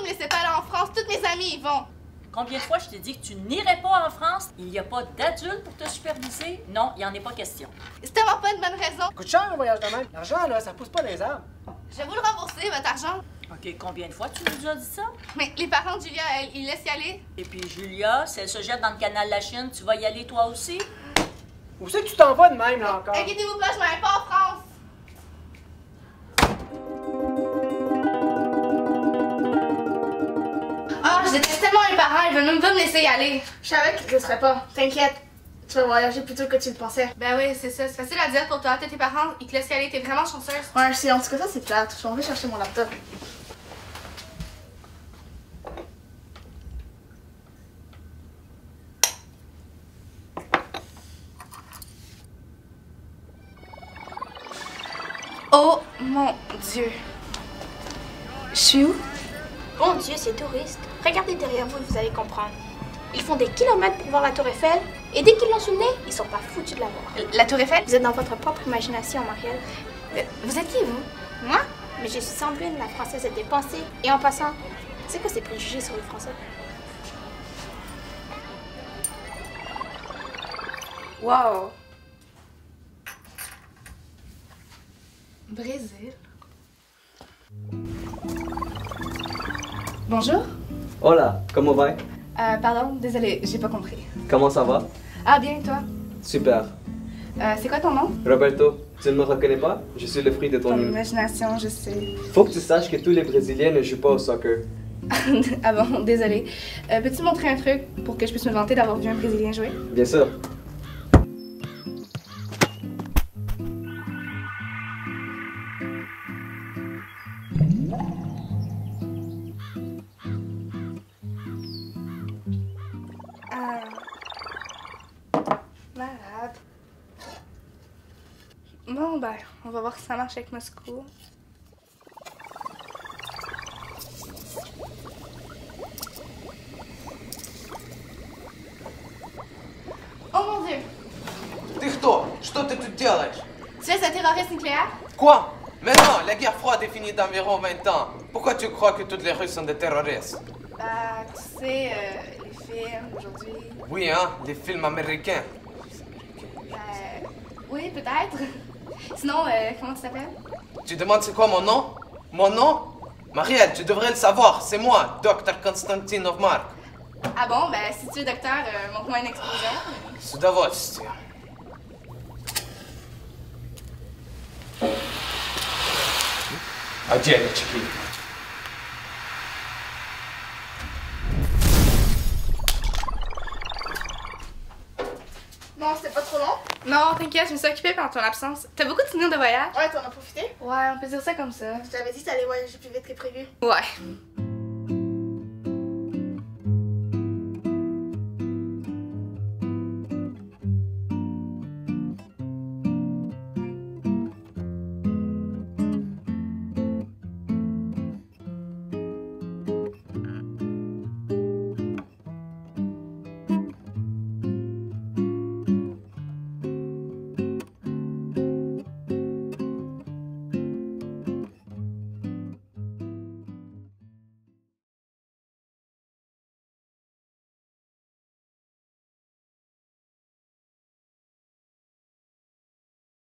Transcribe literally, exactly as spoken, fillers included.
me laisser pas aller en France. Toutes mes amies y vont. Combien de fois je t'ai dit que tu n'irais pas en France? Il n'y a pas d'adulte pour te superviser? Non, il n'y en est pas question. C'est tellement pas une bonne raison. Coûte cher un voyage de même. L'argent, là, ça pousse pas dans les arbres. Je vais vous le rembourser, votre argent. OK, combien de fois tu nous as dit ça? Mais les parents de Julia, elles, ils laissent y aller. Et puis Julia, si elle se jette dans le canal de la Chine, tu vas y aller toi aussi? Où c'est que tu t'en vas de même, là, encore? Inquiétez-vous pas, je m'en vais pas en France. Ah, je déteste tellement mes parents, ils veulent même pas me laisser y aller. Je savais qu'ils te laisseraient pas. T'inquiète. Tu vas voyager plus tôt que tu le pensais. Ben oui, c'est ça. C'est facile à dire pour toi. T'as tes parents, ils te laissent y aller. T'es vraiment chanceuse. Ouais, c'est en tout cas ça, c'est plate. Je m'en vais chercher mon laptop. Oh mon Dieu. Je suis où? Mon Dieu, ces touristes. Regardez derrière vous et vous allez comprendre. Ils font des kilomètres pour voir la Tour Eiffel et dès qu'ils l'ont sous le nez, ils sont pas foutus de la voir. La Tour Eiffel? Vous êtes dans votre propre imagination, Marielle. Euh, Vous êtes qui, vous? Moi? Mais je suis Sandrine, la Française et dépensée. Et en passant, c'est quoi ces préjugés sur les Français? Wow. Brésil. Bonjour. Hola, comment va? Euh, pardon, désolée, j'ai pas compris. Comment ça va? Ah, bien, et toi? Super. Euh, c'est quoi ton nom? Roberto, tu ne me reconnais pas? Je suis le fruit de ton Ton im- imagination, je sais. Faut que tu saches que tous les Brésiliens ne jouent pas au soccer. Ah bon, désolée. Euh, Peux-tu montrer un truc pour que je puisse me vanter d'avoir vu un Brésilien jouer? Bien sûr. Ah. Malade. Bon, ben, on va voir si ça marche avec Moscou. Oh mon Dieu! Ты кто? Что ты тут делаешь? Tu es un terroriste nucléaire? Quoi? Mais non, la guerre froide est finie d'environ vingt ans. Pourquoi tu crois que toutes les Russes sont des terroristes? Bah, tu sais, euh, les films aujourd'hui. Oui, hein, les films américains. Euh, oui, peut-être. Sinon, euh, comment tu t'appelles? Tu demandes c'est quoi mon nom? Mon nom? Marielle, tu devrais le savoir, c'est moi, docteur Konstantin Novmark. Ah bon, ben, si tu es docteur, euh, montre-moi une explosion. С удовольствием. А девочки? Non, c'était pas trop long. Non, t'inquiète, je me suis occupée pendant ton absence. T'as beaucoup de souvenirs de voyage? Ouais, t'en as profité. Ouais, on peut dire ça comme ça. Je t'avais dit que t'allais voyager plus vite que prévu. Ouais.